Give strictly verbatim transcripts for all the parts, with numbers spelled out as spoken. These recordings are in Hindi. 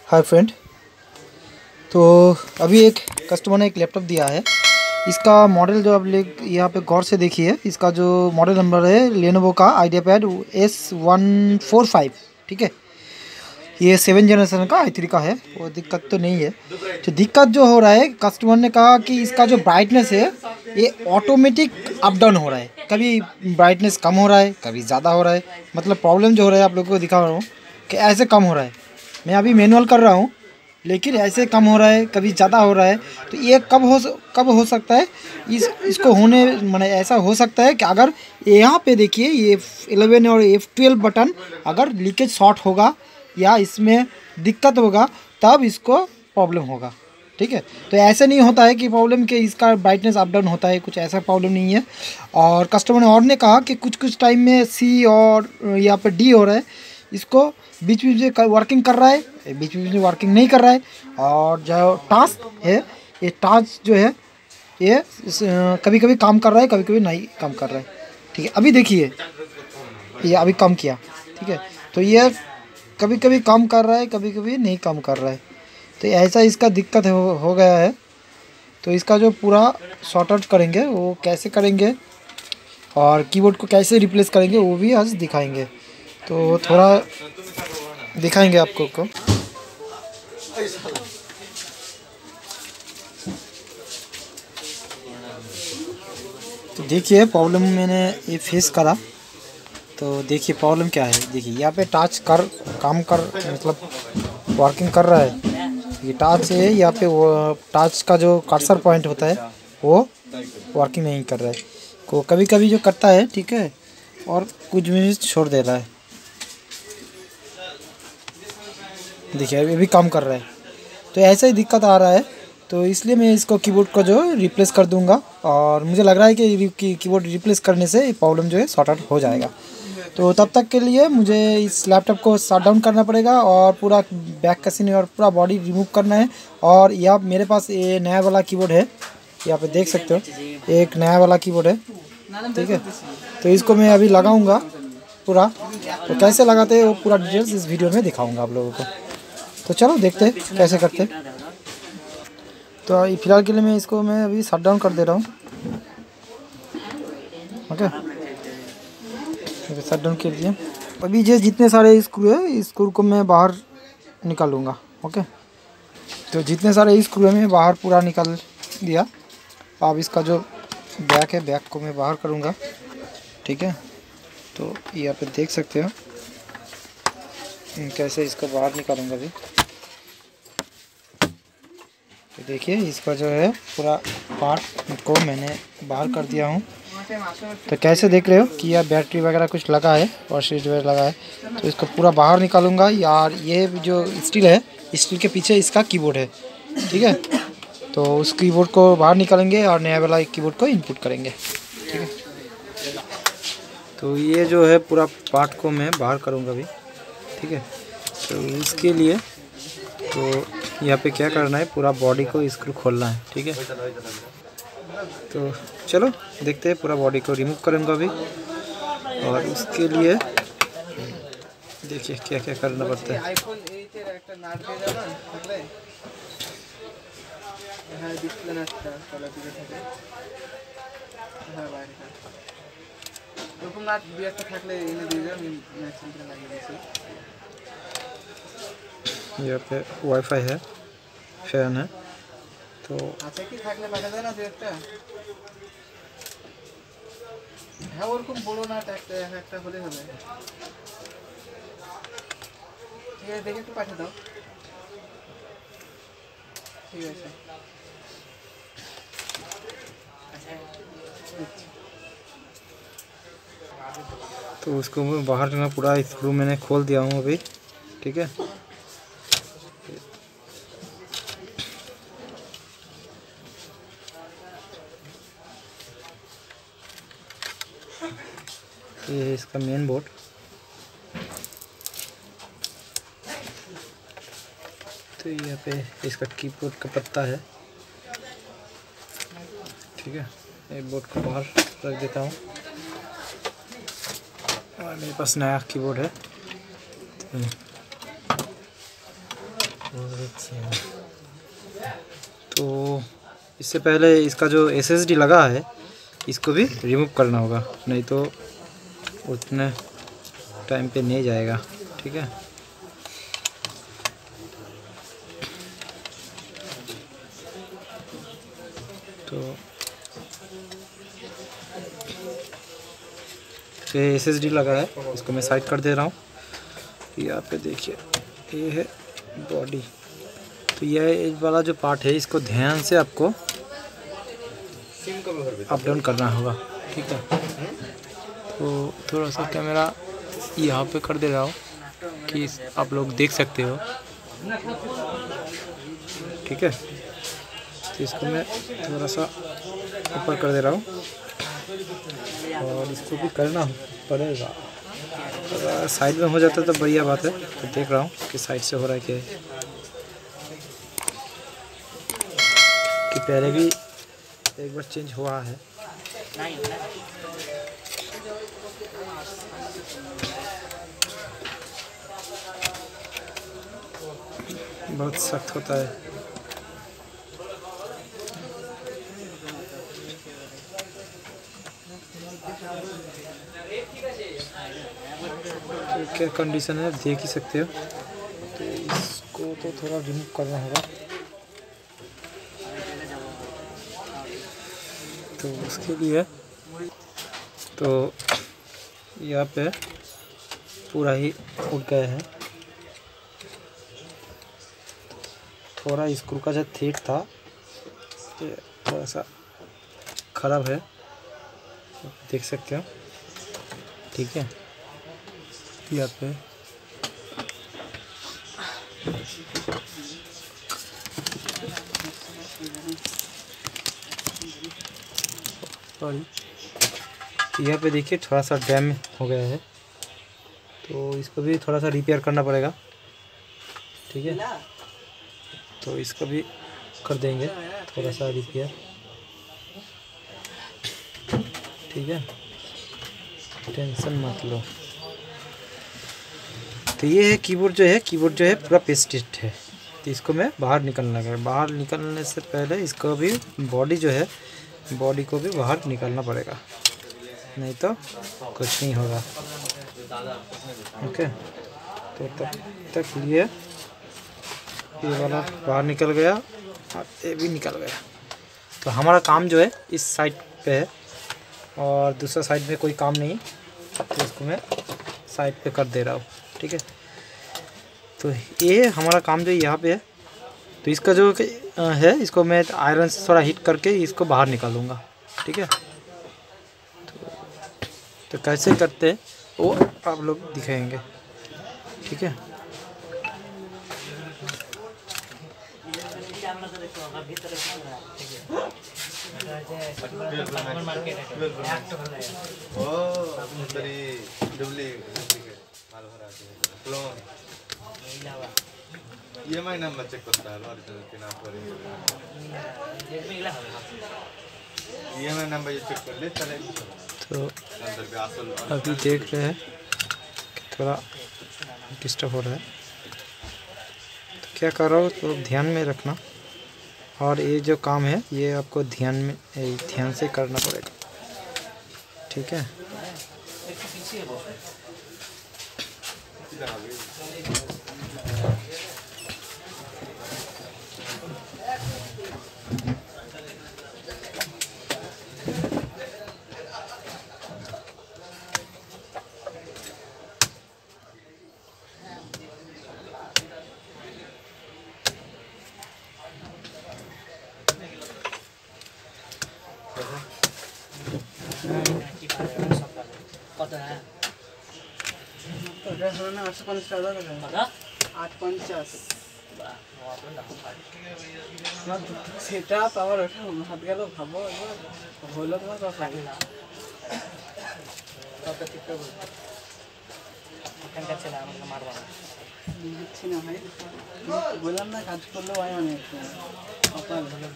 हाय फ्रेंड, तो अभी एक कस्टमर ने एक लैपटॉप दिया है। इसका मॉडल जो आप ले यहाँ पे गौर से देखिए, इसका जो मॉडल नंबर है लेनोवो का IdeaPad S one four five. ठीक है, ये सेवन जनरेशन का आई थ्री का है। वो दिक्कत तो नहीं है। तो दिक्कत जो हो रहा है, कस्टमर ने कहा कि इसका जो ब्राइटनेस है ये ऑटोमेटिक अप डाउन हो रहा है। कभी ब्राइटनेस कम हो रहा है, कभी ज़्यादा हो रहा है। मतलब प्रॉब्लम जो हो रहा है, आप लोगों को दिखा रहा हूँ कि ऐसे कम हो रहा है। मैं अभी मैनुअल कर रहा हूँ लेकिन ऐसे कम हो रहा है, कभी ज़्यादा हो रहा है। तो ये कब हो कब हो सकता है? इस इसको होने माने ऐसा हो सकता है कि अगर यहाँ पे देखिए ये इलेवन और एफ ट्वेल्व बटन अगर लीकेज शॉर्ट होगा या इसमें दिक्कत होगा तब इसको प्रॉब्लम होगा। ठीक है, तो ऐसे नहीं होता है कि प्रॉब्लम के इसका ब्राइटनेस अप डाउन होता है, कुछ ऐसा प्रॉब्लम नहीं है। और कस्टमर ने और ने कहा कि कुछ कुछ टाइम में सी और यहाँ पर डी हो रहा है, इसको बीच बीच में वर्किंग कर रहा है, बीच बीच में वर्किंग नहीं कर रहा है। और जो टास्क है, ये टास्क जो है ये कभी कभी काम कर रहा है, कभी कभी नहीं काम कर रहा है। ठीक है, अभी देखिए ये अभी काम किया। ठीक है, तो ये कभी कभी काम कर रहा है, कभी कभी नहीं काम कर रहा है। तो ऐसा इसका दिक्कत हो, हो गया है। तो इसका जो पूरा सॉर्ट आउट करेंगे वो कैसे करेंगे और कीबोर्ड को कैसे रिप्लेस करेंगे वो भी आज दिखाएंगे। तो थोड़ा दिखाएंगे आपको को। तो देखिए प्रॉब्लम मैंने ये फेस करा। तो देखिए प्रॉब्लम क्या है। देखिए यहाँ पे टच कर काम कर मतलब वर्किंग कर रहा है। ये टच है, यहाँ पे वो टच का जो कर्सर पॉइंट होता है वो वर्किंग नहीं कर रहा है। को कभी कभी जो करता है, ठीक है, और कुछ मिनट छोड़ दे रहा है। देखिए अभी भी काम कर रहा है। तो ऐसा ही दिक्कत आ रहा है। तो इसलिए मैं इसको कीबोर्ड को जो रिप्लेस कर दूंगा। और मुझे लग रहा है कि कीबोर्ड रिप्लेस करने से प्रॉब्लम जो है सॉर्ट आउट हो जाएगा। तो तब तक के लिए मुझे इस लैपटॉप को शट डाउन करना पड़ेगा और पूरा बैक कैसिंग और पूरा बॉडी रिमूव करना है। और यहाँ मेरे पास ये नया वाला कीबोर्ड है, यहाँ पे देख सकते हो एक नया वाला कीबोर्ड है। ठीक है, तो इसको मैं अभी लगाऊंगा पूरा। तो कैसे लगाते हैं वो पूरा डिटेल्स इस वीडियो में दिखाऊंगा आप लोगों को। तो चलो देखते हैं कैसे करते हैं। तो फिलहाल के लिए मैं इसको मैं अभी शट डाउन कर दे रहा हूँ। ओके, शट डाउन कर दिया। अभी जो जितने सारे स्क्रू है स्क्रू को मैं बाहर निकालूंगा। ओके, तो जितने सारे स्क्रू है मैं बाहर पूरा निकाल दिया। अब इसका जो बैक है, बैक को मैं बाहर करूंगा। ठीक है, तो यहाँ पे देख सकते हो कैसे इसको बाहर निकालूंगा अभी। तो देखिए इसका जो है पूरा पार्ट को मैंने बाहर कर दिया हूँ। तो कैसे देख रहे हो कि यह बैटरी वगैरह कुछ लगा है और स्विच वगैरह लगा है। तो इसको पूरा बाहर निकालूंगा यार। ये जो स्टील है, स्टील के पीछे इसका कीबोर्ड है। ठीक है, तो उस कीबोर्ड को बाहर निकालेंगे और नया वाला कीबोर्ड को इनपुट करेंगे। ठीक है, तो ये जो है पूरा पार्ट को मैं बाहर करूँगा अभी। ठीक है, तो इसके लिए तो यहाँ पे क्या करना है, पूरा बॉडी को स्क्रू खोलना है। ठीक है, तो चलो देखते हैं। पूरा बॉडी को रिमूव करूँगा अभी। और उसके लिए देखिए क्या क्या करना पड़ता है। यहाँ पे वाईफाई है, फैन है। तो হ্যাঁ ওরকম বড় না, একটা একটা হলে হবে। ঠিক আছে, দেখে একটু পাঠিয়ে দাও। ঠিক আছে, तो उसको मैं बाहर में पूरा स्क्रू मैंने खोल दिया हूँ अभी। ठीक है, ये है इसका मेन बोर्ड। तो यहाँ पे इसका कीबोर्ड का पत्ता है। ठीक है, ये बोर्ड को बाहर रख देता हूँ। और मेरे पास नया कीबोर्ड है। तो तो इससे पहले इसका जो एस एस डी लगा है इसको भी रिमूव करना होगा, नहीं तो उतने टाइम पे नहीं जाएगा। ठीक है, तो ये एस एस डी लगा है, इसको मैं साइड कर दे रहा हूँ। यहाँ पे देखिए ये है बॉडी, तो यह वाला जो पार्ट है इसको ध्यान से आपको अप डाउन करना होगा। ठीक है, तो थोड़ा सा कैमरा यहाँ पे कर दे रहा हूँ कि आप लोग देख सकते हो। ठीक है, तो इसको मैं थोड़ा सा ऊपर कर दे रहा हूँ और इसको भी करना पड़ेगा। अगर साइड में हो जाता तो बढ़िया बात है। तो देख रहा हूँ कि साइड से हो रहा है क्या है, कि पहले भी एक बार चेंज हुआ है। बहुत सख्त होता है। तो क्या कंडीशन है देख ही सकते हो। तो इसको तो थोड़ा रिमूव करना होगा, तो उसके लिए तो यहाँ पे पूरा ही उठ गया है। थोड़ा स्क्रू का जो थ्रेड था ये थोड़ा सा ख़राब है, देख सकते हो। ठीक है, यहाँ पे यहाँ पे देखिए थोड़ा सा डैम हो गया है, तो इसको भी थोड़ा सा रिपेयर करना पड़ेगा। ठीक है, तो इसको भी कर देंगे थोड़ा सा रिपेयर। ठीक है, टेंशन मत लो। तो ये है कीबोर्ड जो है कीबोर्ड जो है पूरा पेस्टेड है, तो इसको मैं बाहर निकलना है। बाहर निकलने से पहले इसको भी बॉडी जो है बॉडी को भी बाहर निकालना पड़ेगा, नहीं तो कुछ नहीं होगा। ओके, तो तब तक ये ये वाला बाहर निकल गया और ये भी निकल गया। तो हमारा काम जो है इस साइड पे है और दूसरा साइड में कोई काम नहीं, तो इसको मैं साइड पे कर दे रहा हूँ। ठीक है, तो ये हमारा काम जो यहाँ पे है। तो इसका जो है इसको मैं आयरन से थोड़ा हीट करके इसको बाहर निकालूंगा। ठीक है, तो, तो कैसे करते हैं वो आप लोग दिखाएंगे। ठीक है, ইএমআই নাম্বার চেক করতে হবে অরিজিনাল কিনা পরে ইএমআই নাম্বার চেক করলে তাহলে तो अभी देख रहे हैं थोड़ा डिस्टर्ब हो रहा है, तो क्या कर रहा हूँ तो ध्यान में रखना। और ये जो काम है ये आपको ध्यान में ध्यान से करना पड़ेगा। ठीक है, আট পঞ্চাশ সেটা আবার ওটা হাত গেল ভাবো হলো তোমার কথা দিচ্ছি না ভাই, বললাম না কাজ করলে ভাই অনেক কপাল ভালো।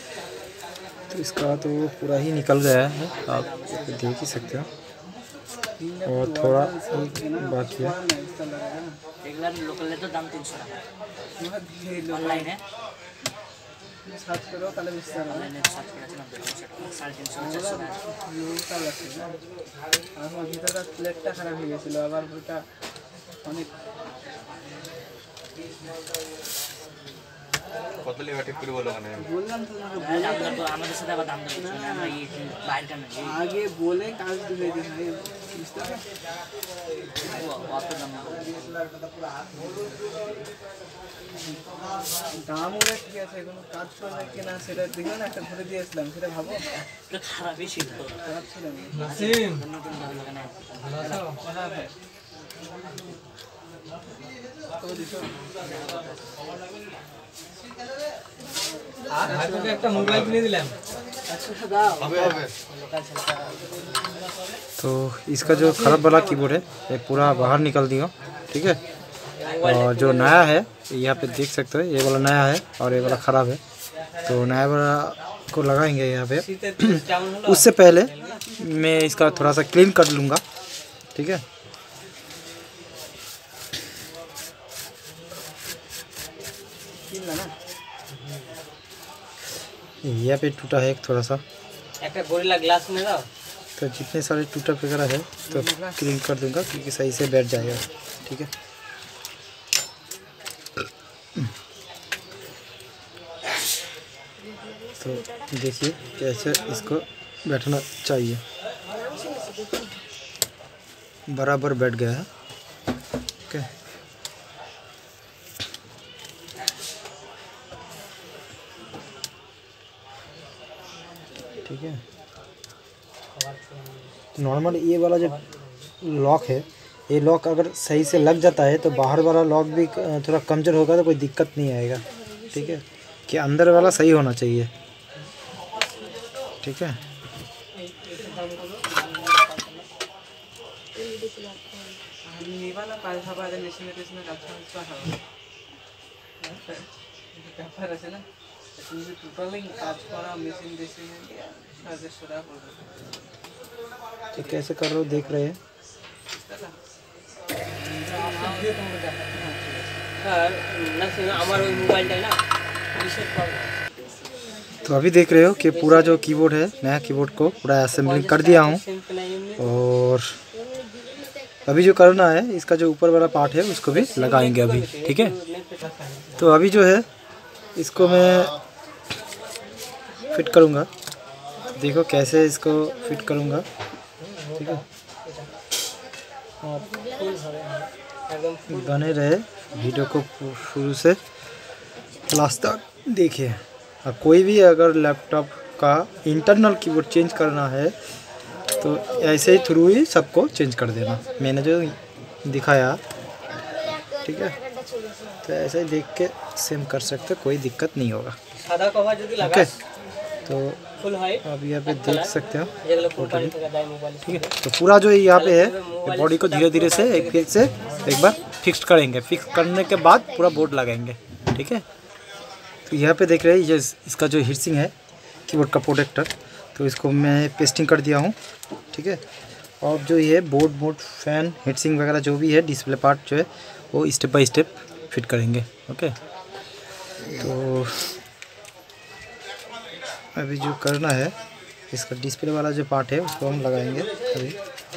तो इसका तो पूरा ही निकल गया है, आप देख ही सकते हो। और थोड़ा बाकी है। এগুলা লোকাল তো দাম তিনশো টাকা অনলাইনে সার্চ করো তাহলে বুঝতে পারবে। অনলাইনে সার্চ করেছিলাম তিনশো টাকা সাড়ে তিনশো চারশো টাকা লোকাল আছে না। আমার ভিতরটা প্লেটটা খারাপ হয়ে গেছিলো, আবার ওটা অনেক কত লেখা ঠিক করে বলো মানে বললাম তো তোমাকে, আমাদের সাথে আবার দাম দেবো না, আমরা এই বাইরে কেন আগে বলে কাজ দিলে যে ভাই বুঝতে পারবে অত দাম দাম ওরা ঠিক আছে, কোনো কাজ করবে কিনা সেটা দেখো না, একটা ধরে দিয়েছিলাম সেটা ভাবো খারাপই ছিল, খারাপ ছিল একটা মোবাইল কিনে दिलाम। तो इसका जो खराब वाला कीबोर्ड है ये पूरा बाहर निकाल दिया, ठीक है। और जो नया है यहाँ पे देख सकते हो, ये वाला नया है और ये वाला ख़राब है। तो नया वाला को लगाएंगे यहाँ पे। उससे पहले मैं इसका थोड़ा सा क्लीन कर लूँगा, ठीक है। यहाँ पे टूटा है एक थोड़ा सा, एक गोरिल्ला ग्लास में दाओ। तो जितने सारे टूटा वगैरह है तो क्लीन कर दूंगा क्योंकि सही से बैठ जाएगा, ठीक है। तो देखिए कैसे इसको बैठना चाहिए, बराबर बैठ गया है, ओके। ठीक है। नॉर्मल ये वाला जो लॉक है, ये लॉक अगर सही से लग जाता है तो बाहर वाला लॉक भी थोड़ा कमज़ोर होगा तो कोई दिक्कत नहीं आएगा, ठीक है। कि अंदर वाला सही होना चाहिए, ठीक है। तो कैसे कर रहे हो देख रहे हैं। तो अभी देख रहे हो कि पूरा जो कीबोर्ड है, नया कीबोर्ड को पूरा असेंबलिंग कर दिया हूँ। और अभी जो करना है, इसका जो ऊपर वाला पार्ट है उसको भी लगाएंगे अभी, ठीक है। तो अभी जो है इसको मैं फिट करूँगा, देखो कैसे इसको फिट करूँगा, ठीक है। बने रहे वीडियो को शुरू से लास्ट तक देखिए। अब कोई भी अगर लैपटॉप का इंटरनल कीबोर्ड चेंज करना है तो ऐसे ही थ्रू ही सबको चेंज कर देना, मैंने जो दिखाया, ठीक है। तो ऐसे ही देख के सेम कर सकते, कोई दिक्कत नहीं होगा, ओके। तो अब यहाँ पे देख सकते हो टोटली, ठीक है। तो पूरा जो यहाँ पे है बॉडी को धीरे धीरे से एक फिर से एक बार फिक्स करेंगे, फिक्स करने के बाद पूरा बोर्ड लगाएंगे, ठीक है। तो यहाँ पे देख रहे हैं ये इसका जो हीटसिंग है कीबोर्ड का प्रोटेक्टर, तो इसको मैं पेस्टिंग कर दिया हूँ, ठीक है। और जो ये बोर्ड मोड फैन हीटसिंग वगैरह जो भी है डिस्प्ले पार्ट जो है वो स्टेप बाय स्टेप फिट करेंगे, ओके। तो अभी जो करना है इसका डिस्प्ले वाला जो पार्ट है उसको हम लगाएंगे अभी।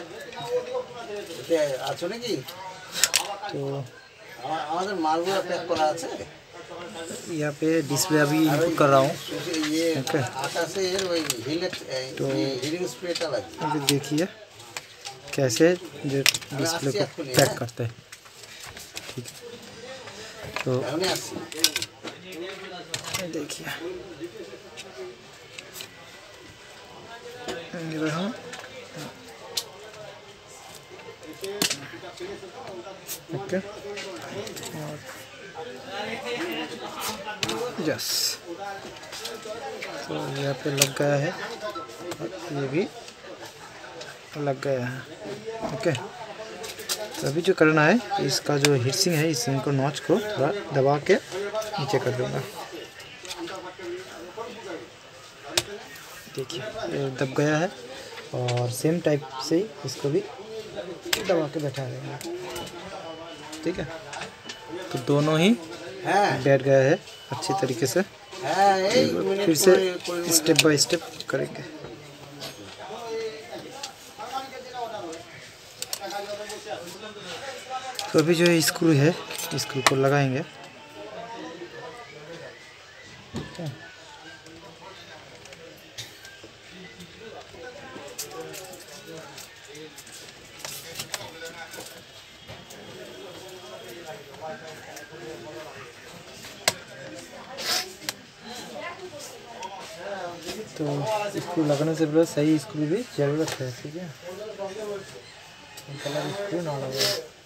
तो यहाँ पे डिस्प्ले अभी इनपुट कर रहा हूँ, ओके। तो अभी देखिए कैसे जो डिस्प्ले को पैक करते हैं, ठीक है। तो देखिए रहा, ओके। यस, तो यहाँ पे लग गया है और ये भी लग गया है, ओके। तो अभी जो करना है इसका जो हीटसिंग है, इस सिंग को नॉच को थोड़ा दबा के नीचे कर दूंगा, देखिए ये दब गया है। और सेम टाइप से इसको भी दबा के बैठा देंगे। ठीक है, तो दोनों ही बैठ गया है अच्छी तरीके से। फिर से स्टेप बाय स्टेप करेंगे। तो अभी जो है स्क्रू है, स्क्रू को लगाएंगे। तो स्क्रू लगाने से पहले सही स्क्रू भी जरूरत है। ठीक है, कलर स्क्रू ना लगे।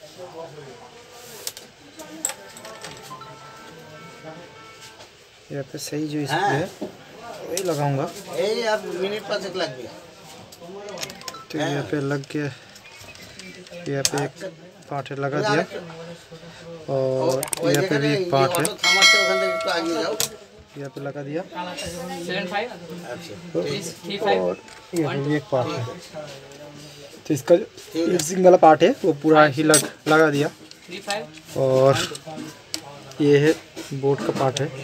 यहाँ पे सही जो स्क्रू है वही लगाऊंगा। तो यहाँ पे लग गया, यहाँ पे एक पार्ट है लगा दिया, और यहाँ पे भी एक पार्ट है, यहाँ पे लगा दिया, और यहाँ पे भी एक पार्ट है। तो इसका जो सिंगल पार्ट है वो पूरा ही लग लगा दिया, और ये है बोर्ड का पार्ट है।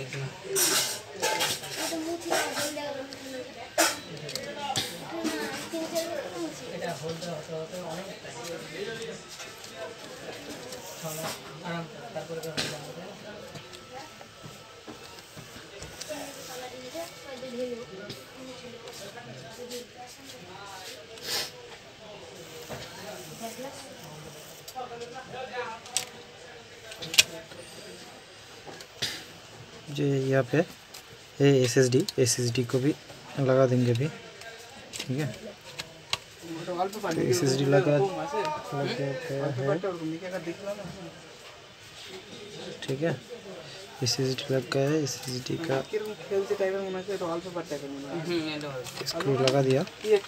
जो यहाँ पे है S S D, S S D को भी लगा देंगे अभी। ठीक है, तो एस एस डी लगा लग गया है। ठीक है, एस एस डी लग गया है। एस एस डी का स्क्रू लगा दिया।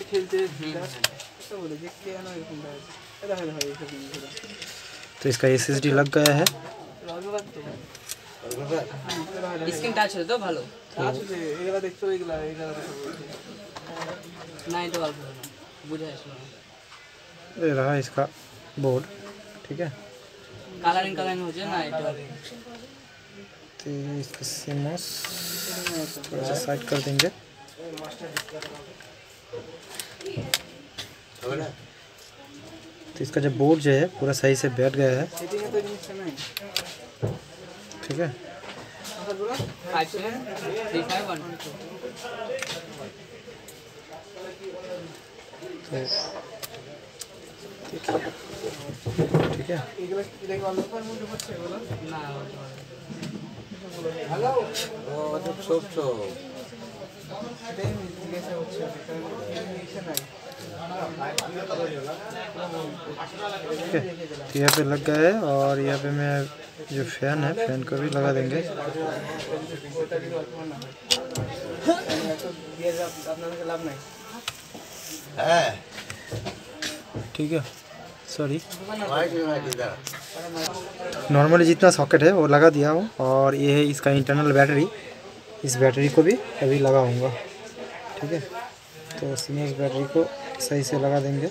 तो इसका एस एस डी लग गया है। স্ক্রিন টাচ হলে তো ভালো টাচ হলে এগুলা দেখছো এগুলা এগুলা না এটা অল্প বুঝা আসলো। ये रहा इसका बोर्ड। ठीक है, কালারিং কালারিং हो जाए ना এটা। तो इसका सीमोस थोड़ा सा साइड कर देंगे। तो इसका जो बोर्ड जो है पूरा सही से बैठ गया है। ठीक है, ठीक है, यहाँ पे लग गया है। और यहाँ पे मैं जो फैन है, फैन को भी लगा देंगे। ठीक है, सॉरी, नॉर्मली जितना सॉकेट है वो लगा दिया हूँ। और ये है इसका इंटरनल बैटरी, इस बैटरी को भी अभी लगाऊंगा। ठीक है, तो सीमेंस बैटरी को सही से लगा देंगे।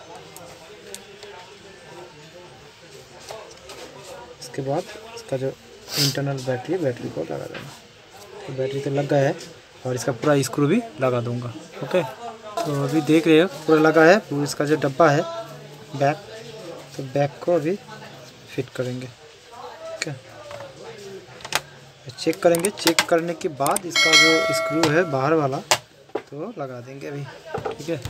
इसके बाद इसका जो इंटरनल बैटरी बैटरी को लगा देंगे। तो बैटरी तो लग गया है, और इसका पूरा स्क्रू भी लगा दूंगा। ओके, तो अभी देख रहे हो पूरा लगा है। पूरा इसका जो डब्बा है बैक, तो बैक को अभी फिट करेंगे। ठीक है, चेक करेंगे। चेक करने के बाद इसका जो स्क्रू है बाहर वाला तो लगा देंगे अभी। ठीक है,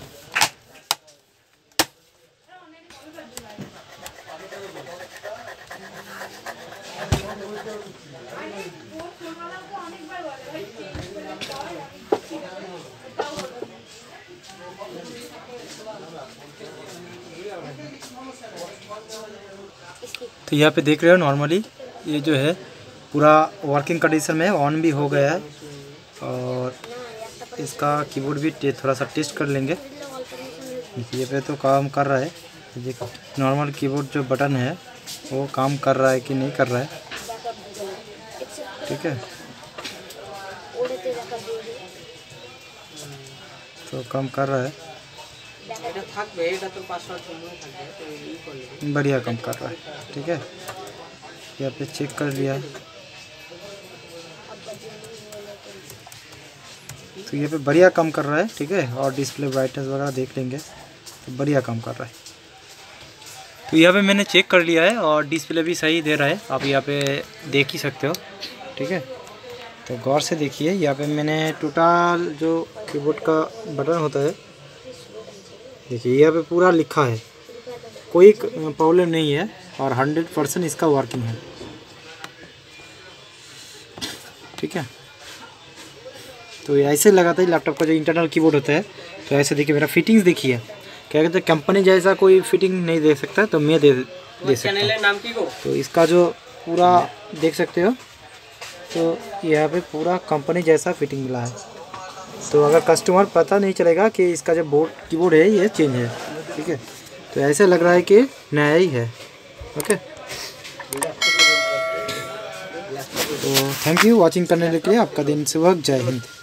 तो यहाँ पे देख रहे हो नॉर्मली ये जो है पूरा वर्किंग कंडीशन में ऑन भी हो गया है। और इसका कीबोर्ड भी थोड़ा सा टेस्ट कर लेंगे। ये पे तो काम कर रहा है। देखो नॉर्मल कीबोर्ड जो बटन है वो काम कर रहा है कि नहीं कर रहा है। ठीक है, तो काम कर रहा है। बढ़िया काम कर रहा है। ठीक है, यहाँ पे चेक कर लिया, तो यहाँ पे बढ़िया काम कर रहा है। ठीक है, और डिस्प्ले ब्राइटनेस वगैरह देख लेंगे, तो बढ़िया काम कर रहा है। तो यहाँ पे मैंने चेक कर लिया है और डिस्प्ले भी सही दे रहा है, आप यहाँ पे देख ही सकते हो। ठीक है, तो गौर से देखिए, यहाँ पे मैंने टोटल जो कीबोर्ड का बटन होता है, देखिए यहाँ पे पूरा लिखा है, कोई प्रॉब्लम नहीं है और हंड्रेड परसेंट इसका वर्किंग है। ठीक है, तो ऐसे लगाता है लैपटॉप का जो इंटरनल कीबोर्ड होता है। तो ऐसे देखिए, मेरा फिटिंग्स देखिए, क्या कहते हैं, कंपनी जैसा कोई फिटिंग नहीं दे सकता, तो मैं दे दे सकता हूँ। तो इसका जो पूरा देख सकते हो, तो यहाँ पे पूरा कंपनी जैसा फिटिंग मिला है। तो अगर कस्टमर पता नहीं चलेगा कि इसका जो बोर्ड कीबोर्ड है ये चेंज है। ठीक है, तो ऐसे लग रहा है कि नया ही है। ओके, तो थैंक यू वॉचिंग करने के लिए। आपका दिन शुभ हो, जय हिंद।